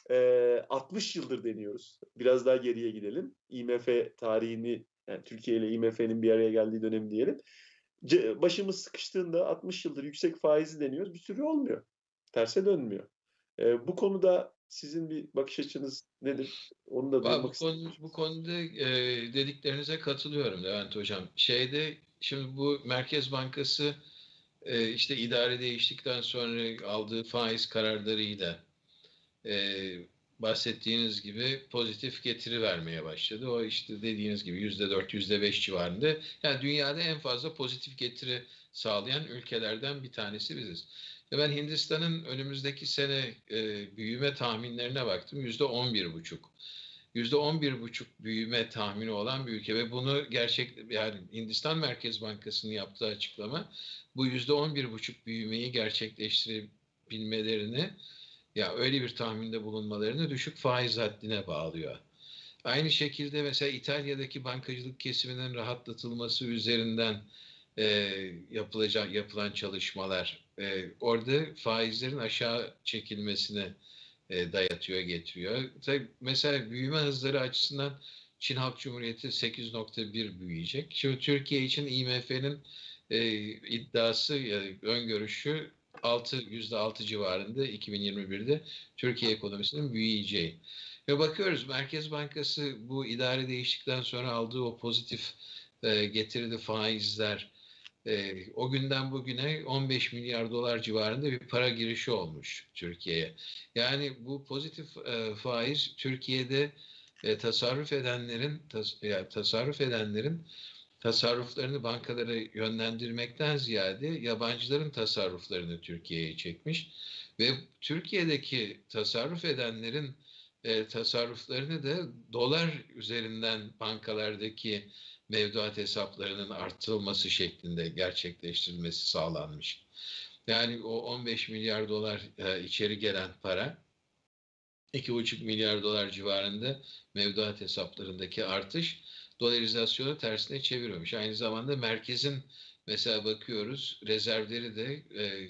60 yıldır deniyoruz. Biraz daha geriye gidelim. IMF tarihini, yani Türkiye ile IMF'nin bir araya geldiği dönem diyelim. Başımız sıkıştığında 60 yıldır yüksek faizi deniyoruz. Bir türlü olmuyor. Terse dönmüyor. Bu konuda sizin bir bakış açınız nedir? Onu da duymak istedim. Bu konuda dediklerinize katılıyorum Levent Hocam. Şimdi bu Merkez Bankası işte idare değiştikten sonra aldığı faiz kararlarıyla bahsettiğiniz gibi pozitif getiri vermeye başladı. O işte dediğiniz gibi %4, %5 civarında. Yani dünyada en fazla pozitif getiri sağlayan ülkelerden bir tanesi biziz. Ben Hindistan'ın önümüzdeki sene büyüme tahminlerine baktım. %11,5. %11,5 büyüme tahmini olan bir ülke ve bunu yani Hindistan Merkez Bankası'nın yaptığı açıklama bu %11,5 büyümeyi gerçekleştirebilmelerini ya öyle bir tahminde bulunmalarını düşük faiz haddine bağlıyor. Aynı şekilde mesela İtalya'daki bankacılık kesiminin rahatlatılması üzerinden yapılan çalışmalar orada faizlerin aşağı çekilmesini dayatıyor, getiriyor. Tabii mesela büyüme hızları açısından Çin Halk Cumhuriyeti 8,1 büyüyecek. Şimdi Türkiye için IMF'nin iddiası, öngörüşü %6 civarında 2021'de Türkiye ekonomisinin büyüyeceği. Ve bakıyoruz Merkez Bankası bu idare değiştikten sonra aldığı o pozitif getirili faizler o günden bugüne 15 milyar dolar civarında bir para girişi olmuş Türkiye'ye. Yani bu pozitif faiz Türkiye'de tasarruf edenlerin tasarruflarını bankalara yönlendirmekten ziyade yabancıların tasarruflarını Türkiye'ye çekmiş ve Türkiye'deki tasarruf edenlerin tasarruflarını da dolar üzerinden bankalardaki mevduat hesaplarının artırılması şeklinde gerçekleştirilmesi sağlanmış. Yani o 15 milyar dolar içeri gelen para 2,5 milyar dolar civarında mevduat hesaplarındaki artış dolarizasyonu tersine çevirmemiş. Aynı zamanda merkezin mesela bakıyoruz rezervleri de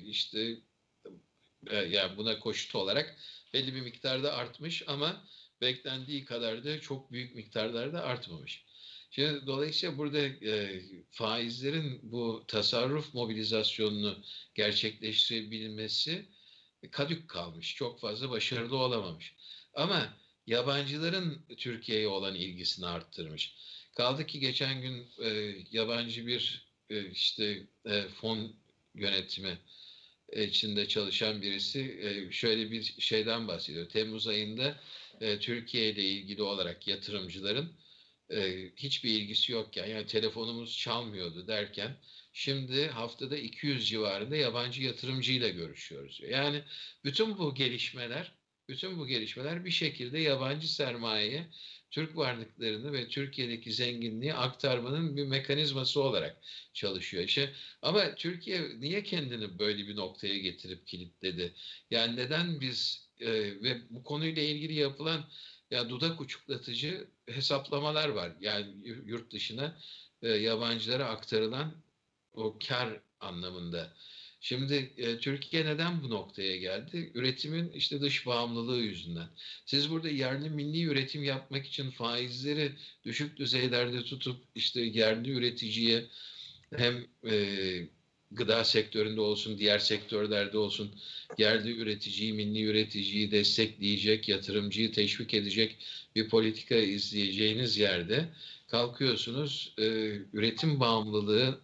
yani buna koşut olarak belli bir miktarda artmış ama beklendiği kadar da çok büyük miktarlarda artmamış. Şimdi dolayısıyla burada faizlerin bu tasarruf mobilizasyonunu gerçekleştirebilmesi kadük kalmış. Çok fazla başarılı olamamış. Ama yabancıların Türkiye'ye olan ilgisini arttırmış. Kaldı ki geçen gün yabancı bir fon yönetimi içinde çalışan birisi şöyle bir şeyden bahsediyor. Temmuz ayında Türkiye ile ilgili olarak yatırımcıların hiçbir ilgisi yokken, yani telefonumuz çalmıyordu derken şimdi haftada 200 civarında yabancı yatırımcıyla görüşüyoruz. Yani bütün bu gelişmeler bir şekilde yabancı sermayeye Türk varlıklarını ve Türkiye'deki zenginliği aktarmanın bir mekanizması olarak çalışıyor. Ama Türkiye niye kendini böyle bir noktaya getirip kilitledi? Yani neden biz ve bu konuyla ilgili yapılan dudak uçuklatıcı hesaplamalar var. Yani yurt dışına yabancılara aktarılan o kar anlamında. Şimdi Türkiye neden bu noktaya geldi? Üretimin dış bağımlılığı yüzünden. Siz burada yerli milli üretim yapmak için faizleri düşük düzeylerde tutup yerli üreticiye hem gıda sektöründe olsun, diğer sektörlerde olsun yerli üreticiyi, milli üreticiyi destekleyecek, yatırımcıyı teşvik edecek bir politika izleyeceğiniz yerde kalkıyorsunuz üretim bağımlılığı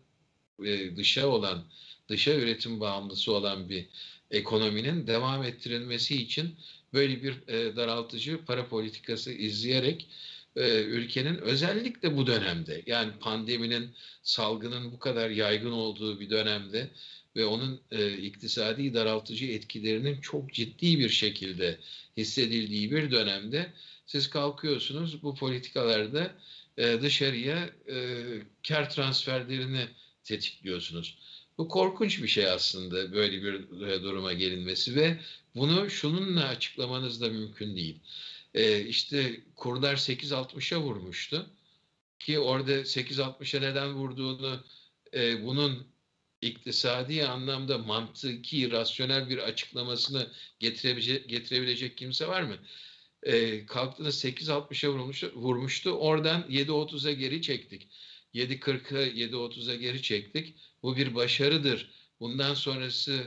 dışa üretim bağımlısı olan bir ekonominin devam ettirilmesi için böyle bir daraltıcı para politikası izleyerek ülkenin özellikle bu dönemde, yani pandeminin, salgının bu kadar yaygın olduğu bir dönemde ve onun iktisadi daraltıcı etkilerinin çok ciddi bir şekilde hissedildiği bir dönemde siz kalkıyorsunuz bu politikalarda dışarıya kar transferlerini tetikliyorsunuz. Bu korkunç bir şey aslında, böyle bir duruma gelinmesi ve bunu şununla açıklamanız da mümkün değil. Kurlar 8.60'a vurmuştu ki orada 8.60'a neden vurduğunu bunun iktisadi anlamda mantıki, rasyonel bir açıklamasını getirebilecek kimse var mı? Kalktığında 8.60'a vurmuştu. Oradan 7.30'a geri çektik. 7.40'a 7.30'a geri çektik. Bu bir başarıdır. Bundan sonrası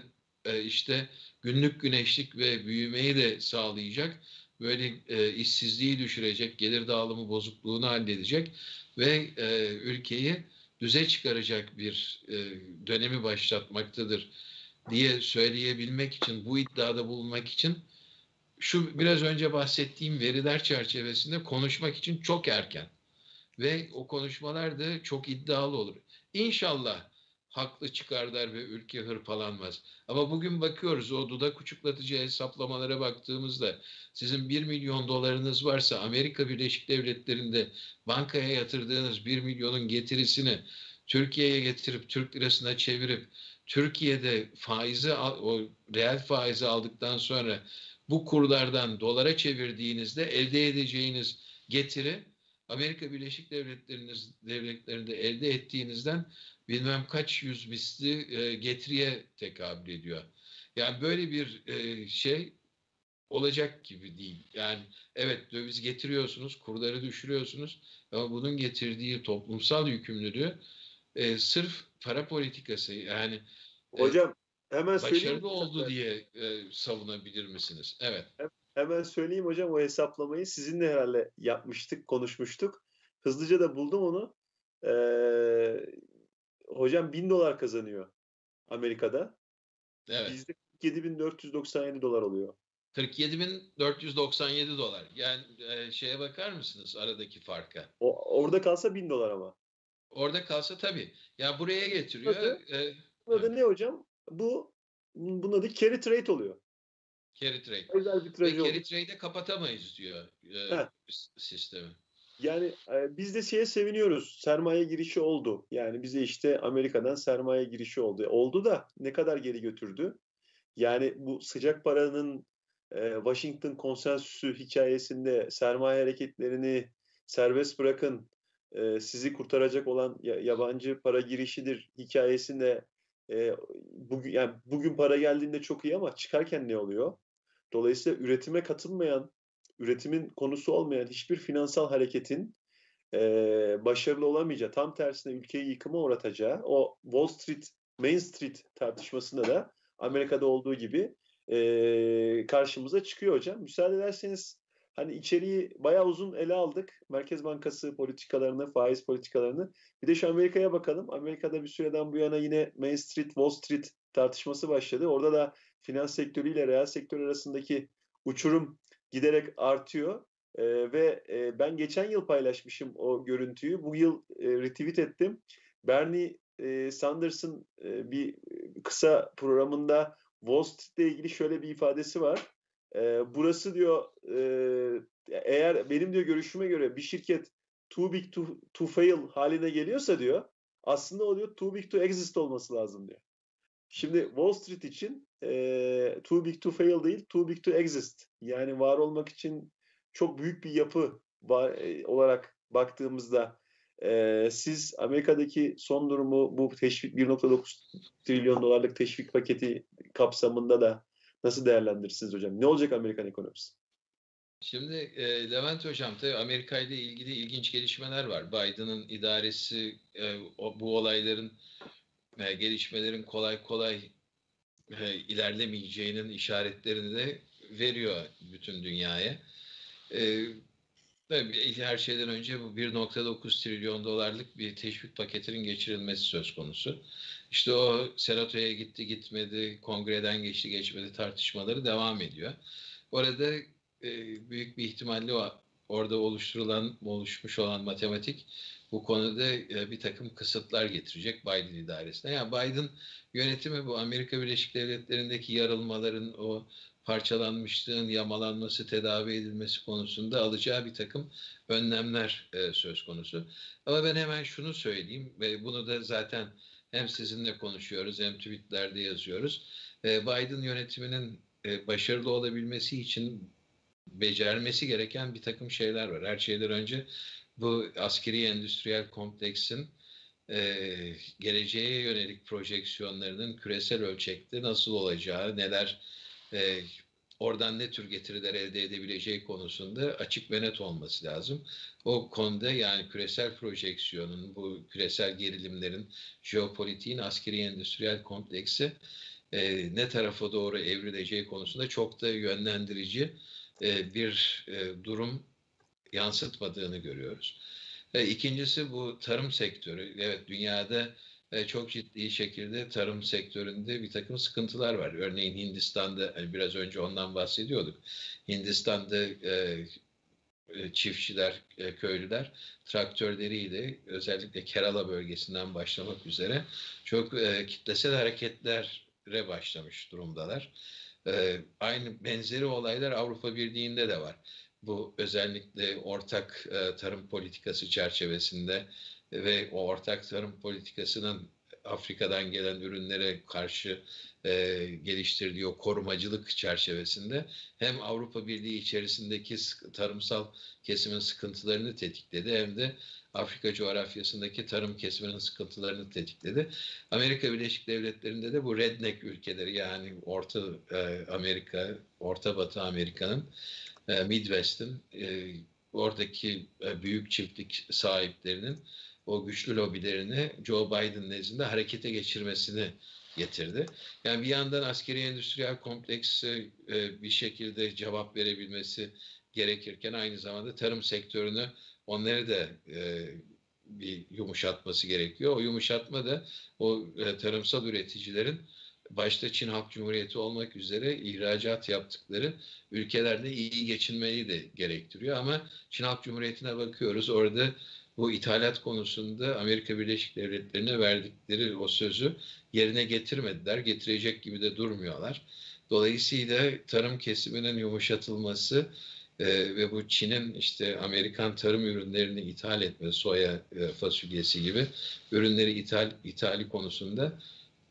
günlük güneşlik ve büyümeyi de sağlayacak. Böyle işsizliği düşürecek, gelir dağılımı bozukluğunu halledecek ve ülkeyi düze çıkaracak bir dönemi başlatmaktadır diye söyleyebilmek için, bu iddiada bulunmak için şu biraz önce bahsettiğim veriler çerçevesinde konuşmak için çok erken ve o konuşmalar da çok iddialı olur. İnşallah haklı çıkarlar ve ülke hırpalanmaz. Ama bugün bakıyoruz o dudak uçuklatıcı hesaplamalara baktığımızda sizin 1 milyon dolarınız varsa Amerika Birleşik Devletleri'nde bankaya yatırdığınız 1 milyonun getirisini Türkiye'ye getirip Türk lirasına çevirip Türkiye'de o reel faizi aldıktan sonra bu kurlardan dolara çevirdiğinizde elde edeceğiniz getiri Amerika Birleşik Devletleri'nde elde ettiğinizden bilmem kaç yüz misli getiriye tekabül ediyor. Yani böyle bir şey olacak gibi değil. Yani evet, döviz getiriyorsunuz, kurları düşürüyorsunuz ama bunun getirdiği toplumsal yükümlülüğü sırf para politikası, yani Hocam hemen söyleyeyim. başarılı oldu diye savunabilir misiniz? Evet. Hemen söyleyeyim hocam, o hesaplamayı sizinle herhalde yapmıştık, konuşmuştuk. Hızlıca da buldum onu. Hocam $1.000 kazanıyor Amerika'da. Evet. Bizde 47.497 dolar oluyor. 47.497 dolar. Yani şeye bakar mısınız aradaki farka? Orada kalsa $1.000 ama. Orada kalsa tabii. Ya buraya getiriyor. Burada ne hocam? Bunun adı carry trade oluyor. Carry trade. Ve carry trade'i kapatamayız diyor sistemi. Yani biz de şeye seviniyoruz. Sermaye girişi oldu. Yani bize Amerika'dan sermaye girişi oldu. Oldu da ne kadar geri götürdü? Yani bu sıcak paranın Washington Konsensüsü hikayesinde sermaye hareketlerini serbest bırakın, sizi kurtaracak olan yabancı para girişidir hikayesinde bugün para geldiğinde çok iyi ama çıkarken ne oluyor? Dolayısıyla üretime katılmayan, üretimin konusu olmayan hiçbir finansal hareketin başarılı olamayacağı, tam tersine ülkeyi yıkıma uğratacağı o Wall Street, Main Street tartışmasında da Amerika'da olduğu gibi karşımıza çıkıyor hocam. Müsaade ederseniz hani içeriği bayağı uzun ele aldık. Merkez Bankası politikalarını, faiz politikalarını. Bir de şu Amerika'ya bakalım. Amerika'da bir süreden bu yana yine Main Street, Wall Street tartışması başladı. Orada da finans sektörüyle reel sektör arasındaki uçurum giderek artıyor. Ve ben geçen yıl paylaşmışım o görüntüyü. Bu yıl retweet ettim. Bernie Sanders'ın bir kısa programında Wall Street'le ilgili şöyle bir ifadesi var. Burası diyor, eğer benim diyor görüşüme göre bir şirket too big to fail haline geliyorsa diyor, aslında o diyor too big to exist olması lazım diyor. Şimdi Wall Street için too big to fail değil, too big to exist. Yani var olmak için çok büyük bir yapı olarak baktığımızda siz Amerika'daki son durumu, bu teşvik 1.9 trilyon dolarlık teşvik paketi kapsamında da nasıl değerlendirirsiniz hocam? Ne olacak Amerikan ekonomisi? Şimdi Levent Hocam, tabii Amerika ile ilgili ilginç gelişmeler var. Biden'ın idaresi bu olayların, gelişmelerin kolay kolay ilerlemeyeceğinin işaretlerini de veriyor bütün dünyaya. Tabii her şeyden önce bu 1.9 trilyon dolarlık bir teşvik paketinin geçirilmesi söz konusu. İşte o senatoya gitti gitmedi, kongreden geçti geçmedi tartışmaları devam ediyor. Orada büyük bir ihtimalle orada oluşmuş olan matematik bu konuda bir takım kısıtlar getirecek Biden idaresine. Yani Biden yönetimi bu Amerika Birleşik Devletleri'ndeki yarılmaların, o parçalanmışlığın yamalanması, tedavi edilmesi konusunda alacağı bir takım önlemler söz konusu. Ama ben hemen şunu söyleyeyim ve bunu da zaten hem sizinle konuşuyoruz hem tweetlerde yazıyoruz. Biden yönetiminin başarılı olabilmesi için becermesi gereken bir takım şeyler var. Her şeyden önce bu askeri endüstriyel kompleksin geleceğe yönelik projeksiyonlarının küresel ölçekte nasıl olacağı, neler oradan ne tür getiriler elde edebileceği konusunda açık ve net olması lazım. O konuda yani küresel projeksiyonun, bu küresel gerilimlerin, jeopolitiğin askeri endüstriyel kompleksi ne tarafa doğru evrileceği konusunda çok da yönlendirici bir durum yansıtmadığını görüyoruz. İkincisi bu tarım sektörü. Evet, dünyada çok ciddi şekilde tarım sektöründe bir takım sıkıntılar var. Örneğin Hindistan'da, biraz önce ondan bahsediyorduk. Hindistan'da çiftçiler, köylüler traktörleriyle özellikle Kerala bölgesinden başlamak üzere çok kitlesel hareketlere başlamış durumdalar. Aynı benzeri olaylar Avrupa Birliği'nde de var. Bu özellikle ortak tarım politikası çerçevesinde ve o ortak tarım politikasının Afrika'dan gelen ürünlere karşı geliştirdiği o korumacılık çerçevesinde hem Avrupa Birliği içerisindeki tarımsal kesimin sıkıntılarını tetikledi hem de Afrika coğrafyasındaki tarım kesiminin sıkıntılarını tetikledi. Amerika Birleşik Devletleri'nde de bu redneck ülkeleri yani Orta Amerika, Orta Batı Amerika'nın, Midwest'in oradaki büyük çiftlik sahiplerinin o güçlü lobilerini Joe Biden nezdinde harekete geçirmesini getirdi. Yani bir yandan askeri endüstriyel komplekse bir şekilde cevap verebilmesi gerekirken aynı zamanda tarım sektörünü onları da bir yumuşatması gerekiyor. O yumuşatma da o tarımsal üreticilerin başta Çin Halk Cumhuriyeti olmak üzere ihracat yaptıkları ülkelerde iyi geçinmeyi de gerektiriyor. Ama Çin Halk Cumhuriyeti'ne bakıyoruz. Orada bu ithalat konusunda Amerika Birleşik Devletleri'ne verdikleri o sözü yerine getirmediler. Getirecek gibi de durmuyorlar. Dolayısıyla tarım kesiminin yumuşatılması ve bu Çin'in işte Amerikan tarım ürünlerini ithal etme, soya fasulyesi gibi ürünleri ithali konusunda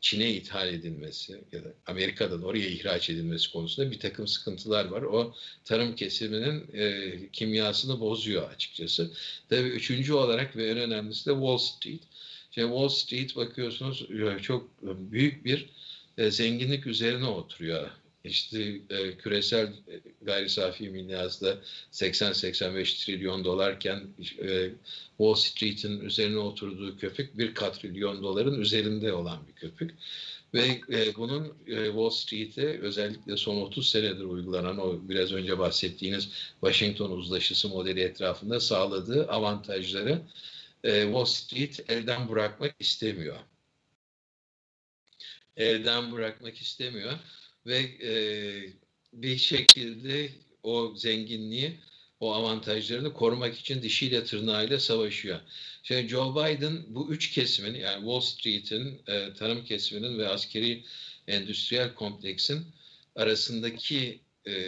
Çin'e ithal edilmesi ya da Amerika'dan oraya ihraç edilmesi konusunda bir takım sıkıntılar var. O tarım kesiminin kimyasını bozuyor açıkçası. Tabii üçüncü olarak ve en önemlisi de Wall Street. Şimdi Wall Street bakıyorsunuz çok büyük bir zenginlik üzerine oturuyor. İşte küresel gayri safi milli hasıla 80-85 trilyon dolarken Wall Street'in üzerine oturduğu köpük 1 katrilyon doların üzerinde olan bir köpük. Ve bunun Wall Street'e özellikle son 30 senedir uygulanan o biraz önce bahsettiğiniz Washington uzlaşısı modeli etrafında sağladığı avantajları Wall Street elden bırakmak istemiyor. Elden bırakmak istemiyor ve bir şekilde o zenginliği, o avantajlarını korumak için dişiyle tırnağıyla savaşıyor. Şimdi Joe Biden bu üç kesimin, yani Wall Street'in, tarım kesiminin ve askeri endüstriyel kompleksin arasındaki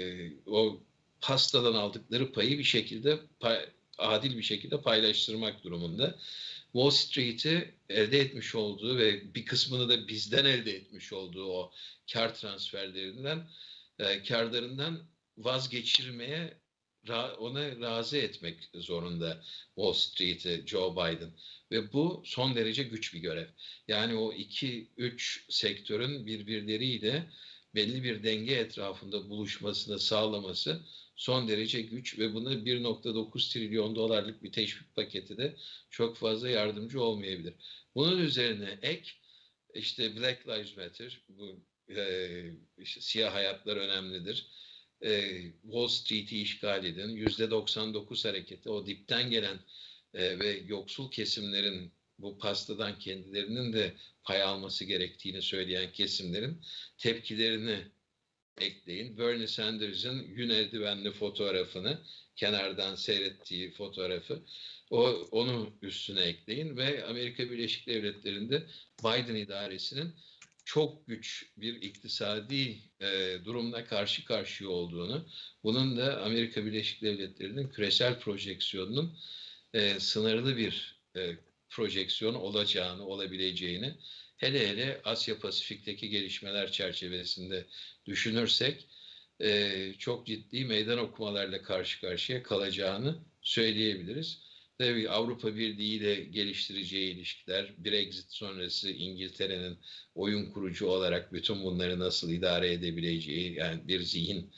o pastadan aldıkları payı bir şekilde adil bir şekilde paylaştırmak durumunda. Wall Street'i elde etmiş olduğu ve bir kısmını da bizden elde etmiş olduğu o kar transferlerinden, karlarından vazgeçirmeye, ona razı etmek zorunda Wall Street'i Joe Biden. Ve bu son derece güç bir görev. Yani o 2-3 sektörün birbirleriyle belli bir denge etrafında buluşmasını sağlaması son derece güç ve buna 1,9 trilyon dolarlık bir teşvik paketi de çok fazla yardımcı olmayabilir. Bunun üzerine ek işte Black Lives Matter, bu işte siyah hayatlar önemlidir. Wall Street'i işgal edin, %99 hareketi, o dipten gelen ve yoksul kesimlerin bu pastadan kendilerinin de pay alması gerektiğini söyleyen kesimlerin tepkilerini ekleyin. Bernie Sanders'ın yün eldivenli fotoğrafını, kenardan seyrettiği fotoğrafı, onu üstüne ekleyin ve Amerika Birleşik Devletleri'nde Biden idaresinin çok güç bir iktisadi durumla karşı karşıya olduğunu, bunun da Amerika Birleşik Devletleri'nin küresel projeksiyonunun sınırlı bir projeksiyon olacağını, olabileceğini, hele hele Asya Pasifik'teki gelişmeler çerçevesinde düşünürsek çok ciddi meydan okumalarla karşı karşıya kalacağını söyleyebiliriz. Tabii Avrupa Birliği ile geliştireceği ilişkiler, Brexit sonrası İngiltere'nin oyun kurucu olarak bütün bunları nasıl idare edebileceği, yani bir zihin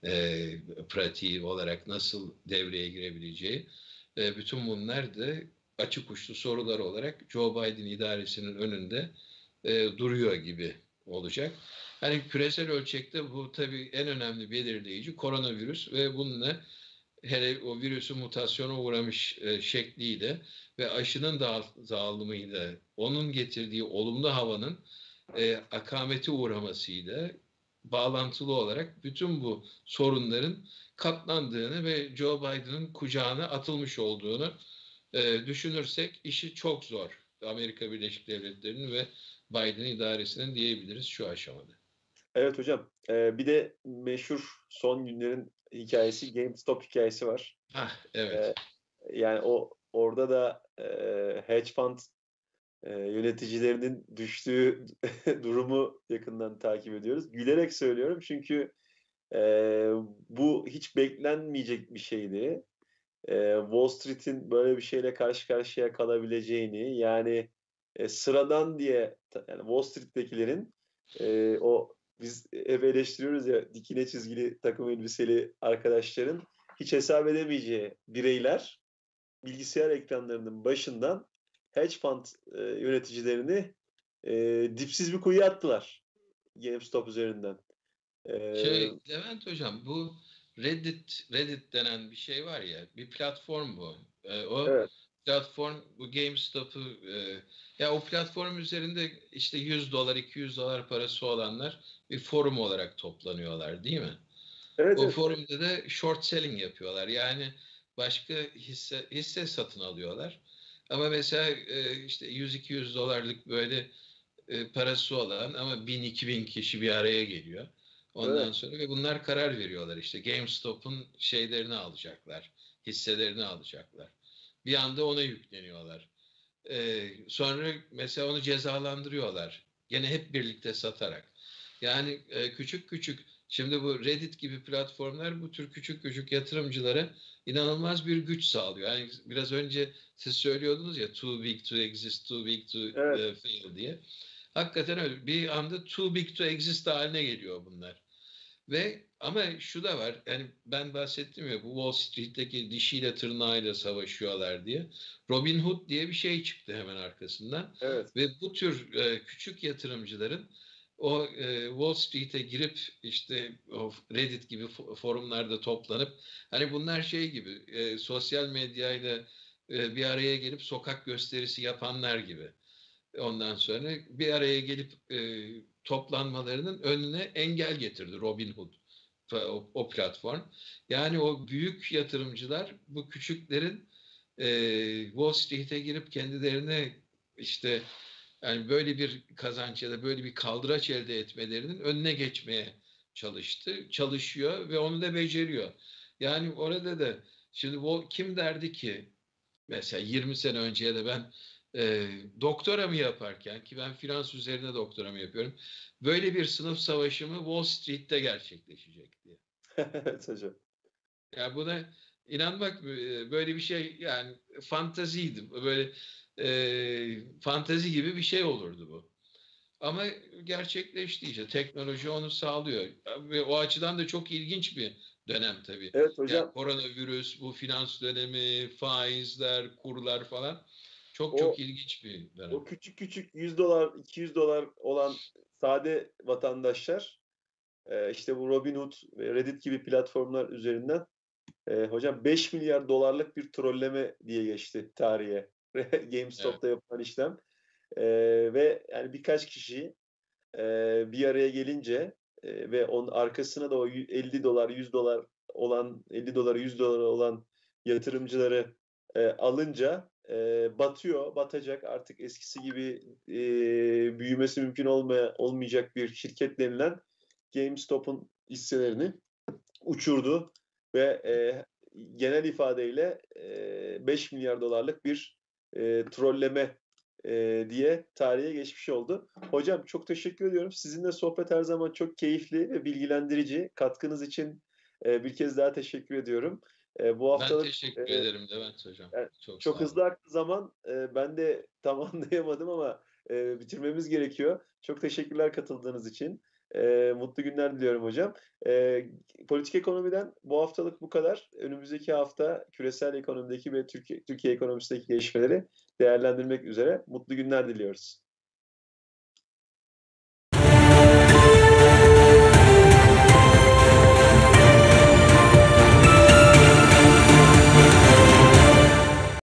pratiği olarak nasıl devreye girebileceği, bütün bunlar da açık uçlu sorular olarak Joe Biden idaresinin önünde duruyor gibi olacak. Hani küresel ölçekte bu tabii en önemli belirleyici koronavirüs ve bununla hele o virüsün mutasyona uğramış şekliyle ve aşının dağılımıyla onun getirdiği olumlu havanın akamete uğramasıyla bağlantılı olarak bütün bu sorunların katlandığını ve Joe Biden'ın kucağına atılmış olduğunu düşünürsek işi çok zor Amerika Birleşik Devletleri'nin ve Biden idaresinin diyebiliriz şu aşamada. Evet hocam. Bir de meşhur son günlerin hikayesi, GameStop hikayesi var. Evet. Yani orada da hedge fund yöneticilerinin düştüğü durumu yakından takip ediyoruz. Gülerek söylüyorum çünkü bu hiç beklenmeyecek bir şeydi. Wall Street'in böyle bir şeyle karşı karşıya kalabileceğini, yani sıradan diye, yani Wall Street'tekilerin o biz hep eleştiriyoruz ya, dikine çizgili takım elbiseli arkadaşların hiç hesap edemeyeceği bireyler bilgisayar ekranlarının başından hedge fund yöneticilerini dipsiz bir kuyuya attılar GameStop üzerinden. Levent Hocam, bu Reddit denen bir şey var ya, bir platform bu. Evet. Platform bu GameStop'u ya o platform üzerinde işte $100, $200 parası olanlar bir forum olarak toplanıyorlar, değil mi? Evet, O evet. forumda da short selling yapıyorlar. Yani başka hisse satın alıyorlar. Ama mesela işte $100-200 böyle parası olan ama 1000-2000 kişi bir araya geliyor. Ondan Evet. sonra ve bunlar karar veriyorlar, işte GameStop'un şeylerini alacaklar, hisselerini alacaklar. Bir anda ona yükleniyorlar. Sonra mesela onu cezalandırıyorlar. Gene hep birlikte satarak. Yani küçük küçük, şimdi bu Reddit gibi platformlar bu tür küçük küçük yatırımcılara inanılmaz bir güç sağlıyor. Yani biraz önce siz söylüyordunuz ya, too big to exist, too big to Evet. fail diye. Hakikaten öyle. Bir anda too big to exist haline geliyor bunlar. Ve ama şu da var, yani ben bahsettim ya, bu Wall Street'teki dişiyle tırnağıyla savaşıyorlar diye. Robin Hood diye bir şey çıktı hemen arkasından. Evet. Ve bu tür küçük yatırımcıların o Wall Street'e girip işte o Reddit gibi forumlarda toplanıp, hani bunlar şey gibi, sosyal medyayla bir araya gelip sokak gösterisi yapanlar gibi. Ondan sonra bir araya gelip toplanmalarının önüne engel getirdi Robin Hood, o platform. Yani o büyük yatırımcılar bu küçüklerin Wall Street'e girip kendilerine işte yani böyle bir kazanç ya da böyle bir kaldıraç elde etmelerinin önüne geçmeye çalıştı. Çalışıyor ve onu da beceriyor. Yani orada da şimdi kim derdi ki mesela 20 sene önce ya da ben doktoramı yaparken, ki ben finans üzerine doktoramı yapıyorum, böyle bir sınıf savaşımı Wall Street'te gerçekleşecek diye. Evet hocam. Ya buna inanmak böyle bir şey, yani fantaziydi. Böyle fantazi gibi bir şey olurdu bu. Ama gerçekleşti işte. Teknoloji onu sağlıyor. Ve o açıdan da çok ilginç bir dönem tabii. Evet Yani hocam. koronavirüs, bu finans dönemi, faizler, kurlar falan çok O çok ilginç bir dönem. o küçük küçük 100 dolar, 200 dolar olan sade vatandaşlar işte bu Robinhood ve Reddit gibi platformlar üzerinden hocam 5 milyar dolarlık bir trolleme diye geçti tarihe. Evet. GameStop'ta yapılan işlem. Ve yani birkaç kişi bir araya gelince ve onun arkasına da o 50 dolar, 100 dolar olan 50 dolara 100 dolar olan yatırımcıları alınca batıyor, batacak artık eskisi gibi büyümesi mümkün olmayacak bir şirket denilen GameStop'un hisselerini uçurdu ve genel ifadeyle 5 milyar dolarlık bir trolleme diye tarihe geçmiş oldu. Hocam çok teşekkür ediyorum. Sizinle sohbet her zaman çok keyifli ve bilgilendirici. Katkınız için bir kez daha teşekkür ediyorum. Bu Ben haftalık teşekkür ederim Levent Hocam. yani Çok çok sağ olun. hızlı aktı zaman. Ben de tam anlayamadım ama bitirmemiz gerekiyor. Çok teşekkürler katıldığınız için. Mutlu günler diliyorum hocam. E, Politik ekonomiden bu haftalık bu kadar. Önümüzdeki hafta küresel ekonomideki ve Türkiye ekonomisindeki gelişmeleri değerlendirmek üzere. Mutlu günler diliyoruz.